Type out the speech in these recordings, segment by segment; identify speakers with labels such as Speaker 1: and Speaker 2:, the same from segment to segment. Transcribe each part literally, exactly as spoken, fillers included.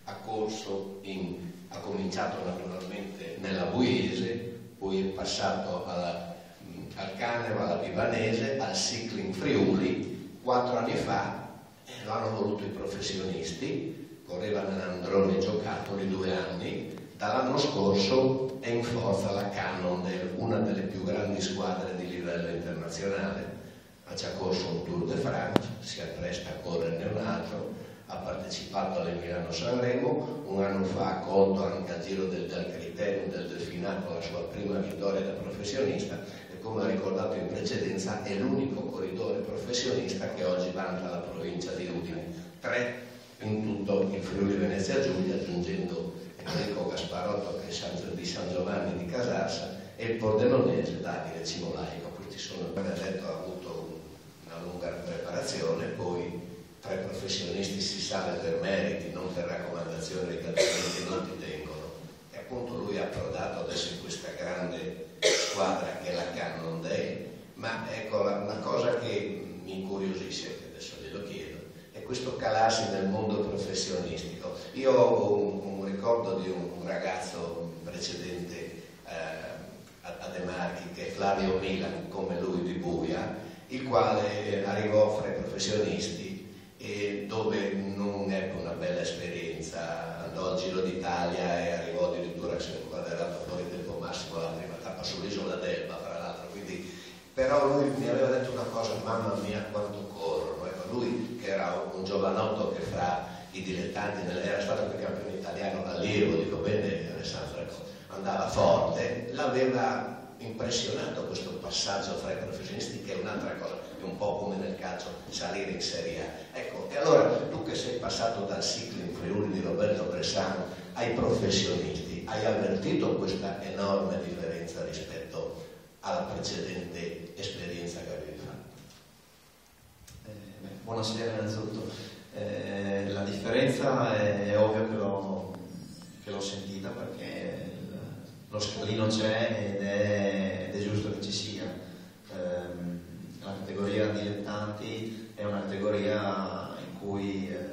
Speaker 1: ha corso in, ha cominciato naturalmente nella Buiese, poi è passato alla, al Caneva, alla Pivanese, al Cycling Friuli. Quattro anni fa eh, l'hanno voluto i professionisti, correva nell'Androni Giocattoli due anni. Dall'anno scorso è in forza la Cannondale, una delle più grandi squadre di livello internazionale. Ha già corso un Tour de France, si appresta a correrne un altro, ha partecipato alle Milano-Sanremo, un anno fa ha colto anche al Giro del, del Criterium del Delfinato la sua prima vittoria da professionista e, come ha ricordato in precedenza, è l'unico corridore professionista che oggi vanta la provincia di Udine. Tre in tutto il Friuli Venezia Giulia, aggiungendo Enrico Gasparotto, che è di San Giovanni di Casarsa, e il pordenonese Davide Cimolaico. Questi sono, come ha detto, ha avuto una lunga preparazione, poi tra i professionisti si sale per meriti, non per raccomandazioni che altrimenti non ti tengono. E appunto lui è approdato adesso in questa grande squadra che è la Cannondale. Ma ecco, la, una cosa che mi incuriosisce, che adesso glielo chiedo, è questo calarsi nel mondo professionistico. Io ho un, un ricordo di un, un ragazzo precedente eh, a, a De Marchi, che è Flavio Milan, come lui di Buia, il quale arrivò fra i professionisti e dove non ebbe una bella esperienza, andò al Giro d'Italia e arrivò addirittura, se non vado errato, fuori tempo massimo la prima tappa sull'isola d'Elba, fra l'altro. Quindi, però lui mi aveva detto una cosa: mamma mia quanto corrono. Ecco, lui che era un giovanotto che fra i dilettanti, era stato anche campione italiano allievo, dico bene Alessandro, ecco, andava forte, l'aveva impressionato questo passaggio fra i professionisti, che è un'altra cosa, è un po' come nel calcio salire in Serie A. Ecco, e allora tu che sei passato dal Cycling Friuli di Roberto Bressano ai professionisti, hai avvertito questa enorme differenza rispetto alla precedente esperienza che avevi fatto?
Speaker 2: Eh, beh, buonasera innanzitutto. Eh, la differenza è, è ovvio che l'ho, che l'ho sentita, perché lo scalino c'è ed è, ed è giusto che ci sia. Eh, la categoria dilettanti è una categoria in cui eh,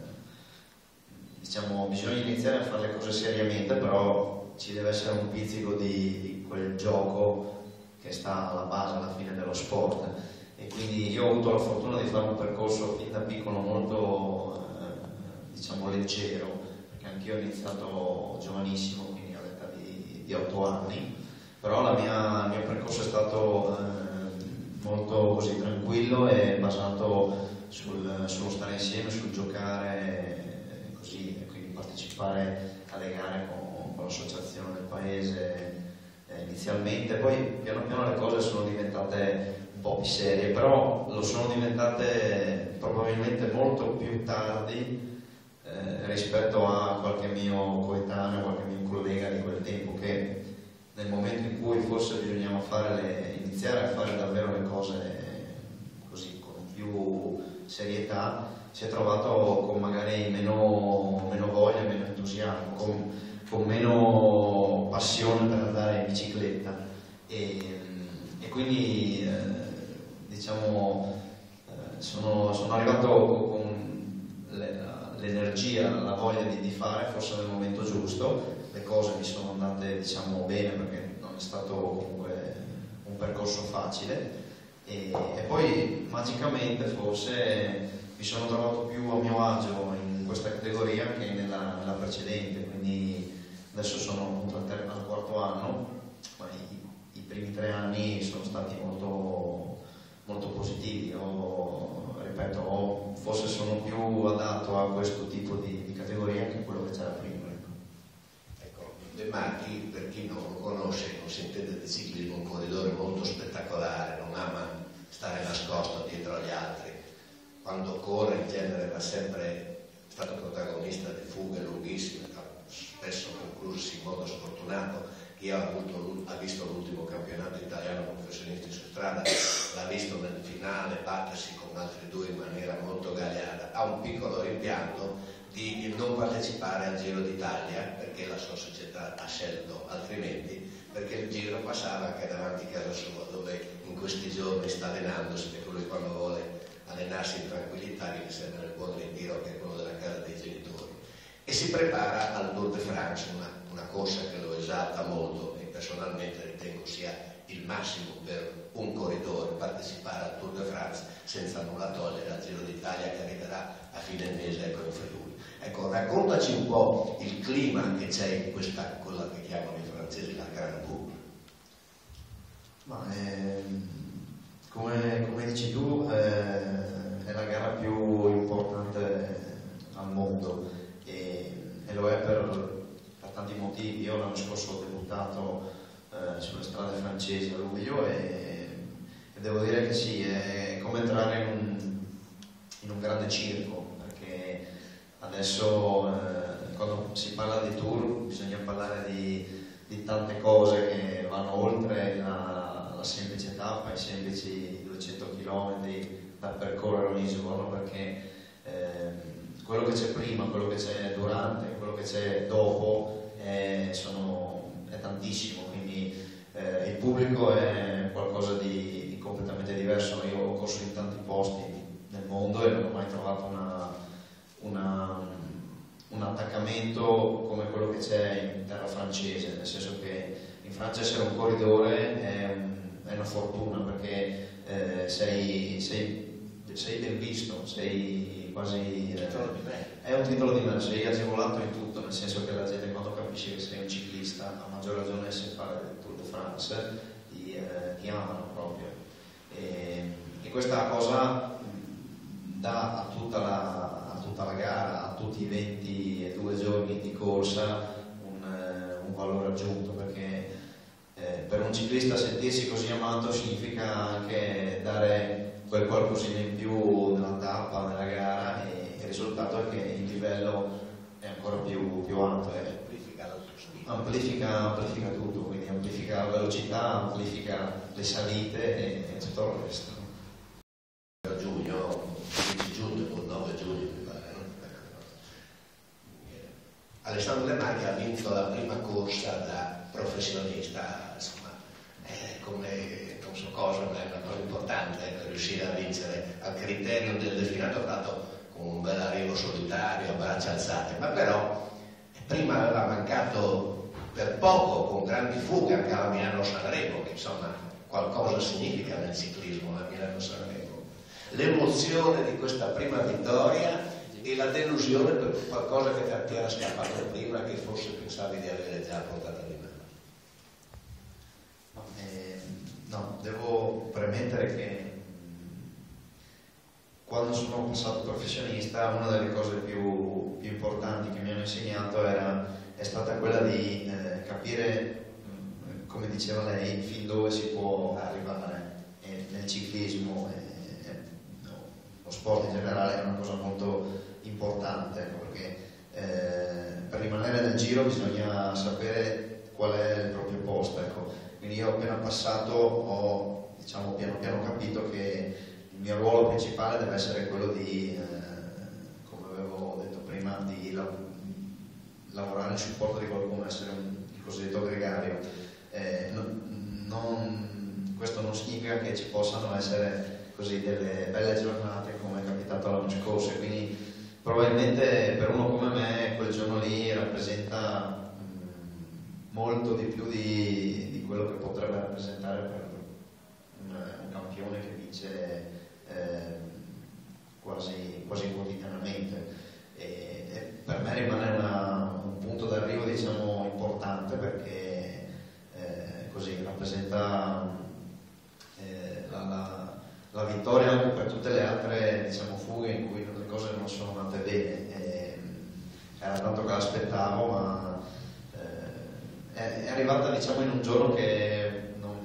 Speaker 2: diciamo bisogna iniziare a fare le cose seriamente, però ci deve essere un pizzico di, di quel gioco che sta alla base alla fine dello sport. E quindi io ho avuto la fortuna di fare un percorso fin da piccolo molto eh, diciamo leggero, perché anch'io ho iniziato giovanissimo, quindi all'età di, di otto anni, però la mia, il mio percorso è stato eh, molto così tranquillo e basato sul, sullo stare insieme, sul giocare eh, così, e quindi partecipare alle gare con, con l'associazione del paese eh, inizialmente. Poi piano piano le cose sono diventate un po' più serie, però lo sono diventate probabilmente molto più tardi eh, rispetto a qualche mio coetaneo, qualche mio collega di quel tempo, che nel momento in cui forse bisognava fare le, iniziare a fare davvero le cose così con più serietà, si è trovato con magari meno, meno voglia, meno entusiasmo, con, con meno passione per andare in bicicletta, e, e quindi eh, diciamo eh, sono, sono arrivato con l'energia, la voglia di, di fare, forse nel momento giusto. Le cose mi sono andate diciamo bene, perché non è stato comunque un percorso facile, e, e poi magicamente forse mi sono trovato più a mio agio in questa categoria che nella, nella precedente. Quindi adesso sono appunto al, ter- al quarto anno, ma i, i primi tre anni sono stati molto, molto positivi. Ho, ripeto, ho, forse sono più adatto a questo tipo di, di categoria che quello che c'era prima.
Speaker 1: De Marchi, per chi non lo conosce, non si intende di ciclismo, un corridore molto spettacolare, non ama stare nascosto dietro agli altri. Quando corre in genere va sempre stato protagonista di fughe lunghissime, spesso conclusi in modo sfortunato. Chi ha, avuto, ha visto l'ultimo campionato italiano professionisti su strada l'ha visto nel finale battersi con altri due in maniera molto gagliarda. Ha un piccolo rimpianto di non partecipare al Giro d'Italia, perché la sua società ha scelto altrimenti, perché il Giro passava anche davanti a casa sua, dove in questi giorni sta allenandosi, perché lui quando vuole allenarsi in tranquillità viene sempre nel buon ritiro, che è quello della casa dei genitori. E si prepara al Tour de France, una, una corsa che lo esalta molto e personalmente ritengo sia il massimo per un corridore partecipare al Tour de France, senza nulla togliere al Giro d'Italia che arriverà a fine mese ecco in Friuli. Ecco, raccontaci un po' il clima che c'è in questa, quella che chiamano i francesi la Grande Boucle.
Speaker 2: Ma eh, come, come dici tu, eh, è la gara più importante al mondo e, e lo è per, per tanti motivi. Io l'anno scorso ho debuttato eh, sulle strade francesi a luglio e, e devo dire che sì, è come entrare in un, in un grande circo, perché adesso eh, quando si parla di tour bisogna parlare di, di tante cose che vanno oltre la, la semplice tappa, i semplici duecento chilometri da percorrere ogni giorno, perché eh, quello che c'è prima, quello che c'è durante, quello che c'è dopo è, sono, è tantissimo, quindi eh, il pubblico è qualcosa di, di completamente diverso. Io ho corso in tanti posti nel mondo e non ho mai trovato una, una, un attaccamento come quello che c'è in terra francese, nel senso che in Francia essere un corridore è, un, è una fortuna, perché eh, sei, sei, sei ben visto, sei quasi eh, è un titolo di merito, sei agevolato in tutto, nel senso che la gente quando capisce che sei un ciclista, a maggior ragione se fare il Tour de France, ti, eh, ti amano proprio. E, e questa cosa dà a tutta, la, a tutta la gara, a tutti i ventidue giorni di corsa un, un valore aggiunto, perché eh, per un ciclista sentirsi così amato significa anche dare quel qualcosina in più nella tappa, nella gara, e il risultato è che il livello è ancora più, più alto, e amplifica, amplifica tutto, quindi amplifica la velocità, amplifica le salite e, e tutto il resto.
Speaker 1: A giugno, quindici giugno o nove giugno mi pare, no? Alessandro De Maglia ha vinto la prima corsa da professionista, insomma, è come non so cosa, ma è una cosa importante per riuscire a vincere al criterio del delfinato fatto con un bel arrivo solitario, a braccia alzate, ma però prima aveva mancato per poco, con grandi fughe, anche alla Milano-Sanremo, che insomma qualcosa significa nel ciclismo la Milano-Sanremo. L'emozione di questa prima vittoria e la delusione per qualcosa che ti era scappato prima, che forse pensavi di avere già portato di mano.
Speaker 2: Eh, no, devo premettere che quando sono passato professionista una delle cose più, più importanti che mi hanno insegnato era, è stata quella di eh, capire, come diceva lei, fin dove si può arrivare. E nel ciclismo e, e, no, lo sport in generale è una cosa molto importante, perché eh, per rimanere nel giro bisogna sapere qual è il proprio posto, ecco. Quindi io appena passato ho, diciamo, piano piano capito che il mio ruolo principale deve essere quello di, eh, come avevo detto prima, di la, lavorare in supporto di qualcuno, essere un, il cosiddetto gregario. Eh, non, non, questo non significa che ci possano essere così delle belle giornate come è capitato l'anno scorso, e quindi probabilmente per uno come me quel giorno lì rappresenta mh, molto di più di, di quello che potrebbe rappresentare per un, un campione che vince Eh, quasi, quasi quotidianamente, e, e per me rimane una, un punto d'arrivo, diciamo, importante, perché eh, così rappresenta eh, la, la, la vittoria anche per tutte le altre, diciamo, fughe in cui le cose non sono andate bene. E, era tanto che l'aspettavo, ma eh, è, è arrivata, diciamo, in un giorno che non,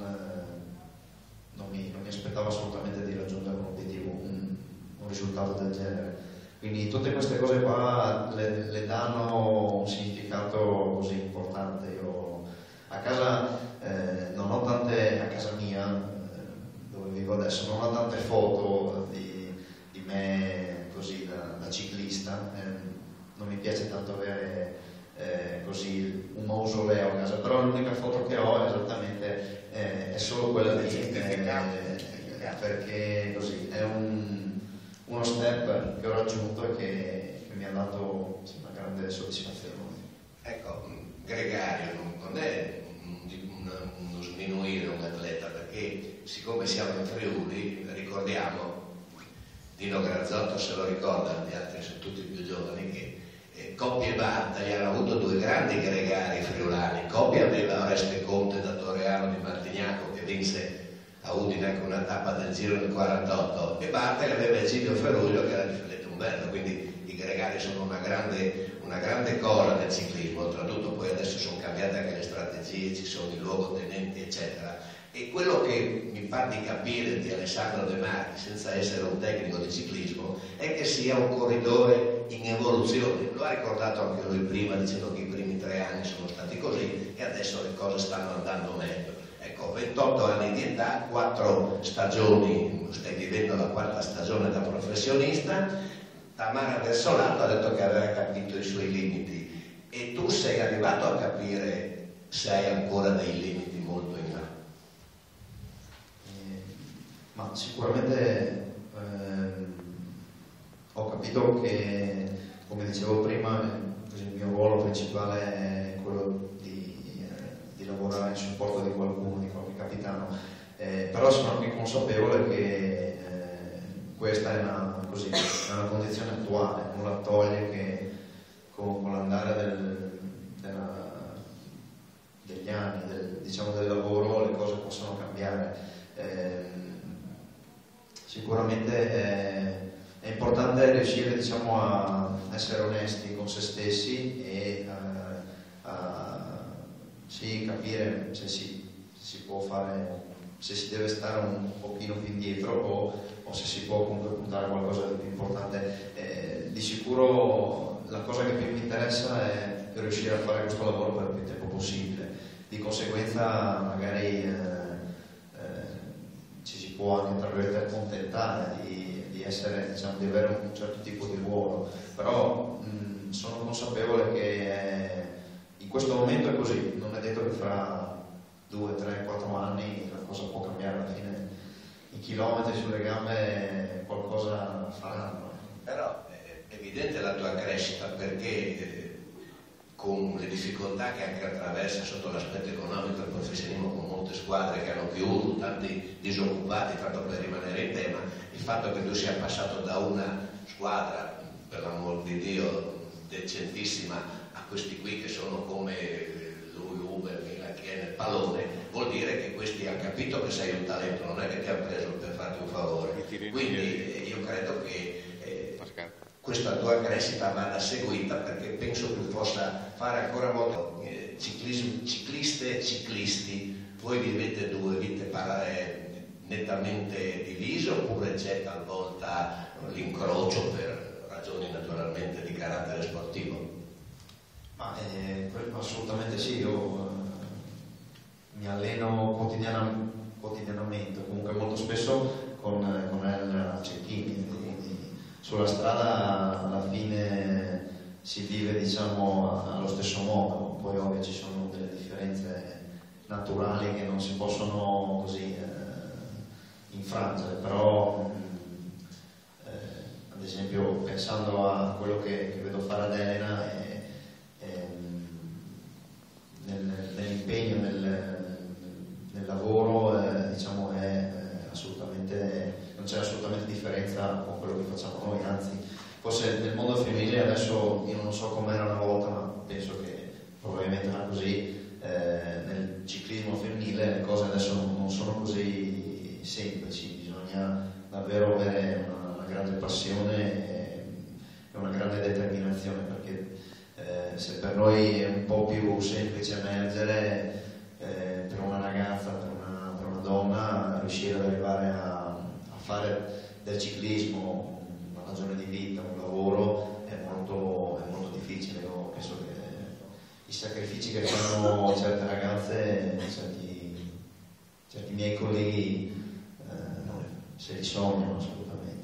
Speaker 2: non, mi, non mi aspettavo assolutamente di raggiungere un obiettivo, un, un risultato del genere. Quindi tutte queste cose qua le, le danno un significato così importante. Io a casa eh, non ho tante, a casa mia, eh, dove vivo adesso, non ho tante foto di, di me così da, da ciclista, eh, non mi piace tanto avere eh, così un mausoleo a casa, però l'unica foto che ho esattamente eh, è solo quella di eh, perché così è un, uno step che ho raggiunto e che, che mi ha dato una grande soddisfazione.
Speaker 1: Ecco, gregario non è uno sminuire un atleta, perché siccome siamo in Friuli, ricordiamo, Dino Grazzotto se lo ricorda, gli altri sono tutti più giovani, che eh, Coppi e Bartali hanno avuto due grandi gregari friulani. Coppi aveva Oreste Conte da Toreano di Martignaco, che vinse a Udine con una tappa del Giro del quarantotto, e Bartali aveva Egidio Ferruglio che era di Filletto Umberto, quindi i gregari sono una grande, una grande cosa del ciclismo. Oltretutto poi adesso sono cambiate anche le strategie, ci sono i luogotenenti eccetera, e quello che mi pare di capire di Alessandro De Marchi, senza essere un tecnico di ciclismo, è che sia un corridore in evoluzione. Lo ha ricordato anche lui prima, dicendo che i primi tre anni sono stati così e adesso le cose stanno andando meglio. Ecco, ventotto anni di età, quattro stagioni, stai vivendo la quarta stagione da professionista. Tamara Versolato ha detto che aveva capito i suoi limiti, e tu sei arrivato a capire se hai ancora dei limiti molto in là?
Speaker 2: Eh, ma sicuramente ehm, ho capito che, come dicevo prima, il mio ruolo principale è quello di, eh, di lavorare in supporto di qualcuno, di qualche capitano, eh, però sono anche consapevole che eh, questa è una, così, è una condizione attuale, non la toglie che con, con l'andare del, della, degli anni, del, diciamo del lavoro, le cose possono cambiare. Eh, sicuramente è, è importante riuscire, diciamo, a essere onesti con se stessi e a, a sì, capire se si, se si può fare, se si deve stare un pochino più indietro o, o se si può comunque puntare a qualcosa di più importante. Eh, di sicuro la cosa che più mi interessa è riuscire a fare questo lavoro per il più tempo possibile. Di conseguenza magari eh, eh, ci si può anche, tra virgolette, accontentare di, di essere, diciamo, di avere un certo tipo di ruolo, però mh, sono consapevole che è, in questo momento è così, non è detto che fra due, tre, quattro anni la cosa può cambiare. Alla fine i chilometri sulle gambe qualcosa faranno.
Speaker 1: Però è evidente la tua crescita, perché eh, con le difficoltà che anche attraversa sotto l'aspetto economico il professionismo, con molte squadre che hanno chiuso, tanti disoccupati, tanto per rimanere in tema, il fatto che tu sia passato da una squadra, per l'amor di Dio, decentissima, a questi qui che sono come lui, Uber, Milan, che è nel pallone, vuol dire che questi hanno capito che sei un talento, non è che ti hanno preso per farti un favore. Quindi io credo che eh, questa tua crescita vada seguita, perché penso che possa fare ancora molto. Eh, ciclismo, cicliste e ciclisti, voi vivete due vite parallele, nettamente divise, oppure c'è talvolta l'incrocio per ragioni naturalmente di carattere sportivo?
Speaker 2: Ma eh, assolutamente sì, io eh, mi alleno quotidianamente, quotidianamente, comunque molto spesso con, con El Cecchini. Sulla strada alla fine si vive, diciamo, allo stesso modo, poi ovvio ci sono delle differenze naturali che non si possono così eh, infrangere, però eh, ad esempio pensando a quello che, che vedo fare ad Elena, è, è, nel, nell'impegno, nel, nel lavoro, eh, diciamo, è eh, assolutamente, non c'è assolutamente differenza con quello che facciamo noi, anzi forse nel mondo femminile adesso, io non so com'era una volta, ma penso che probabilmente era così, eh, nel ciclismo femminile le cose adesso non, non sono così semplici, bisogna davvero avere una, una grande passione e, e una grande determinazione, perché eh, se per noi è un po' più semplice emergere, eh, per una ragazza, per una, per una donna, riuscire ad arrivare a fare del ciclismo una ragione di vita, un lavoro, è molto, è molto difficile. Io penso che i sacrifici che fanno certe ragazze, certi, certi miei colleghi, eh, se li sognano assolutamente.